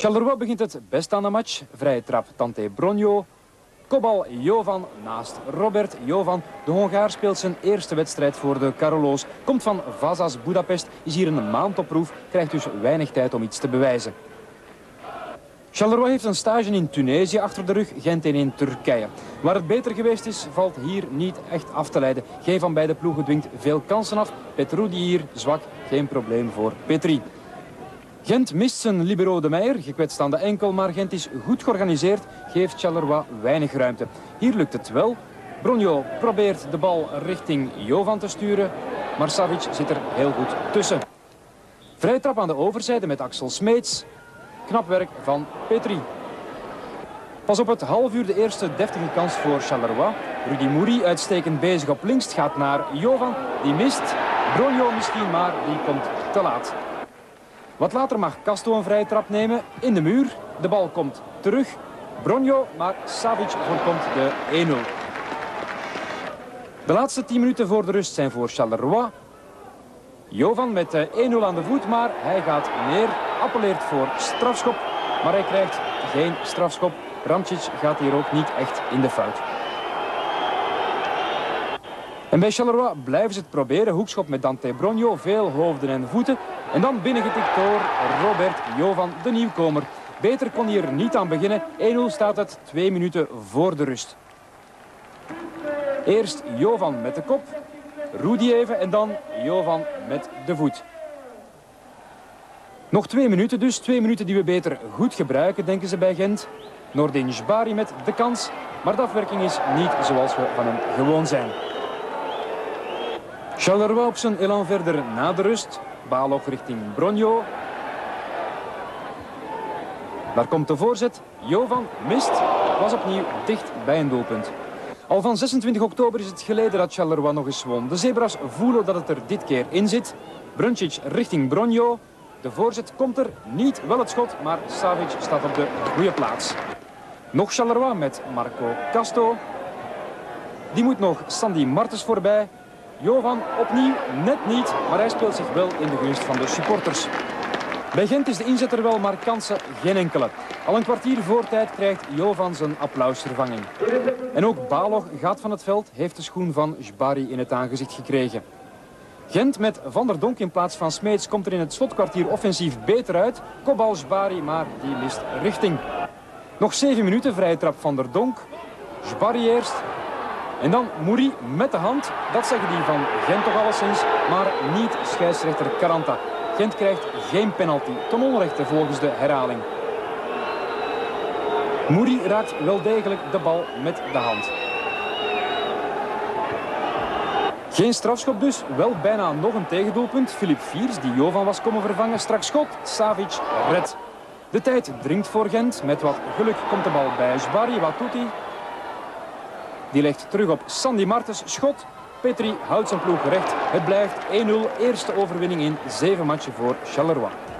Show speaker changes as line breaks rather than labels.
Charleroi begint het best aan de match. Vrije trap Tante Bronjo. Kopbal Jovan naast Robert. Jovan, de Hongaar, speelt zijn eerste wedstrijd voor de Carolo's. Komt van Vasas Budapest, is hier een maand op proef. Krijgt dus weinig tijd om iets te bewijzen. Charleroi heeft een stage in Tunesië achter de rug, Gent in Turkije. Waar het beter geweest is, valt hier niet echt af te leiden. Geen van beide ploegen dwingt veel kansen af. Petroudi hier zwak, geen probleem voor Petri. Gent mist zijn libero De Meijer, gekwetst aan de enkel, maar Gent is goed georganiseerd, geeft Charleroi weinig ruimte. Hier lukt het wel. Bronjo probeert de bal richting Jovan te sturen, maar Savic zit er heel goed tussen. Vrije trap aan de overzijde met Axel Smeets. Knap werk van Petri. Pas op het half uur de eerste deftige kans voor Charleroi. Rudy Mouri uitstekend bezig op links, gaat naar Jovan, die mist. Bronjo misschien, maar die komt te laat. Wat later mag Casto een vrije trap nemen in de muur. De bal komt terug. Bronjo, maar Savic voorkomt de 1-0. De laatste 10 minuten voor de rust zijn voor Charleroi. Jovan met 1-0 aan de voet, maar hij gaat neer. Appelleert voor strafschop, maar hij krijgt geen strafschop. Ramčić gaat hier ook niet echt in de fout. En bij Charleroi blijven ze het proberen. Hoekschop met Dante Bronjo, veel hoofden en voeten. En dan binnengetikt door Robert Jovan, de nieuwkomer. Beter kon hij er niet aan beginnen. 1-0 staat het 2 minuten voor de rust. Eerst Jovan met de kop. Rudy even en dan Jovan met de voet. Nog 2 minuten dus. 2 minuten die we beter goed gebruiken, denken ze bij Gent. Nordin Jbari met de kans. Maar de afwerking is niet zoals we van hem gewoon zijn. Charleroi op zijn elan verder na de rust. Balog richting Bronjo. Daar komt de voorzet. Jovan mist. Was opnieuw dicht bij een doelpunt. Al van 26 oktober is het geleden dat Charleroi nog eens won. De Zebras voelen dat het er dit keer in zit. Brnčić richting Bronjo. De voorzet komt er niet. Wel het schot, maar Savic staat op de goede plaats. Nog Charleroi met Marco Casto. Die moet nog Sandy Martens voorbij. Jovan opnieuw net niet, maar hij speelt zich wel in de gunst van de supporters. Bij Gent is de inzet er wel, maar kansen geen enkele. Al een kwartier voor tijd krijgt Jovan zijn applausvervanging. En ook Balog gaat van het veld, heeft de schoen van Jbari in het aangezicht gekregen. Gent met Van der Donk in plaats van Smeets komt er in het slotkwartier offensief beter uit. Kopbal Jbari, maar die mist richting. Nog 7 minuten, vrije trap Van der Donk. Jbari eerst. En dan Mouri met de hand. Dat zeggen die van Gent toch alleszins, maar niet scheidsrechter Caranta. Gent krijgt geen penalty, ten onrechte volgens de herhaling. Mouri raakt wel degelijk de bal met de hand. Geen strafschop dus, wel bijna nog een tegendoelpunt. Filip Viers, die Jovan was komen vervangen, straks schot. Savic redt. De tijd dringt voor Gent. Met wat geluk komt de bal bij Jbari. Wat doet hij? Die legt terug op Sandy Martens. Schot. Petri houdt zijn ploeg recht. Het blijft 1-0. Eerste overwinning in 7 matchen voor Charleroi.